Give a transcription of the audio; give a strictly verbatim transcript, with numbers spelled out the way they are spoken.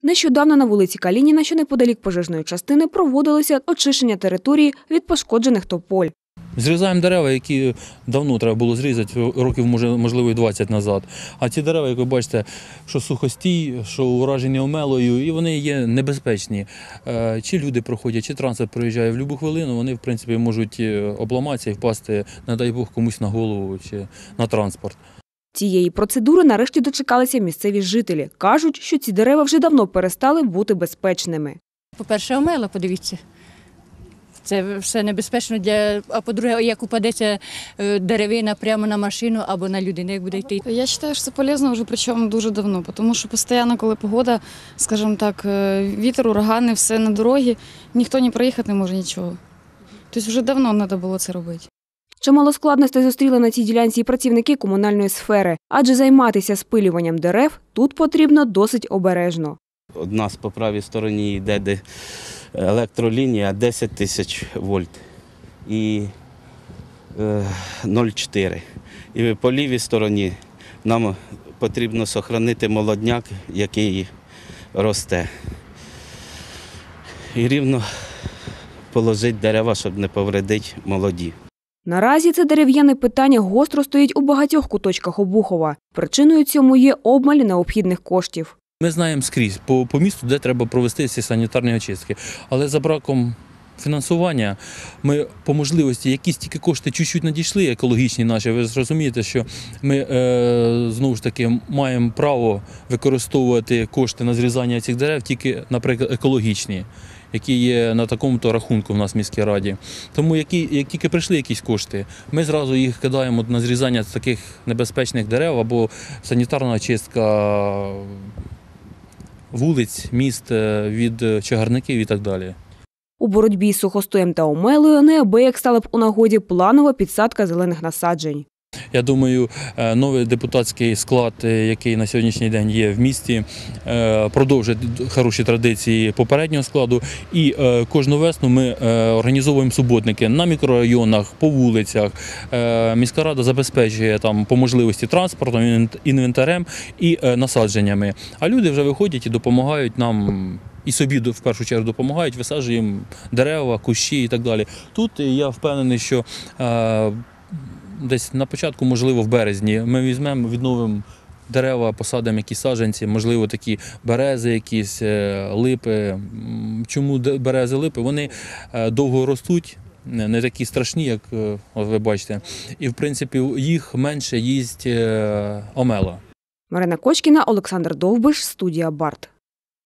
Нещодавно на вулиці Калініна, що неподалік пожежної частини, проводилося очищення території від пошкоджених тополь. Зрізаємо дерева, які давно треба було зрізати, років, можливо, і двадцять назад. А ці дерева, як ви бачите, що сухостій, що уражені омелою, і вони є небезпечні. Чи люди проходять, чи транспорт проїжджає в будь-яку хвилину, вони, в принципі, можуть обламатися і впасти, не дай Бог, комусь на голову чи на транспорт. Цієї процедури нарешті дочекалися місцеві жителі. Кажуть, що ці дерева вже давно перестали бути безпечними. По-перше, омела, подивіться. Це все небезпечно, для, а по-друге, як упадеться деревина прямо на машину або на людину, як буде йти. Я вважаю, що це полезно вже, причому дуже давно, тому що постійно, коли погода, скажімо так, вітер, урагани, все на дорогі, ніхто не проїхати не може нічого. Тобто вже давно треба було це робити. Чимало складностей зустріли на цій ділянці і працівники комунальної сфери, адже займатися спилюванням дерев тут потрібно досить обережно. У нас по правій стороні йде де електролінія десять тисяч вольт і е, нуль цілих чотири. І по лівій стороні нам потрібно зберігати молодняк, який росте. І рівно положити дерева, щоб не повредити молоді. Наразі це дерев'яне питання гостро стоїть у багатьох куточках Обухова. Причиною цьому є обмаль необхідних коштів. Ми знаємо скрізь по, по місту, де треба провести ці санітарні очистки. Але за браком фінансування ми по можливості, якісь тільки кошти чуть-чуть надійшли, екологічні наші, ви зрозумієте, що ми е, знову ж таки маємо право використовувати кошти на зрізання цих дерев тільки, наприклад, екологічні, які є на такому-то рахунку в нас в міській раді. Тому які, як тільки прийшли якісь кошти, ми зразу їх кидаємо на зрізання таких небезпечних дерев або санітарна очистка вулиць, міст від чагарників і так далі. У боротьбі з сухостоєм та омелою неабияк стала б у нагоді планова підсадка зелених насаджень. Я думаю, новий депутатський склад, який на сьогоднішній день є в місті, продовжить хороші традиції попереднього складу. І кожну весну ми організовуємо суботники на мікрорайонах, по вулицях. Міська рада забезпечує там по можливості транспортом, інвентарем і насадженнями. А люди вже виходять і допомагають нам. І собі в першу чергу допомагають, висаджуємо дерева, кущі і так далі. Тут я впевнений, що е, десь на початку, можливо, в березні ми візьмемо, відновимо дерева, посадимо якісь саджанці, можливо, такі берези, якісь липи. Чому берези, липи? Вони довго ростуть, не такі страшні, як ви бачите. І, в принципі, їх менше їсть омела. Марина Кочкіна, Олександр Довбиш, студія Барт.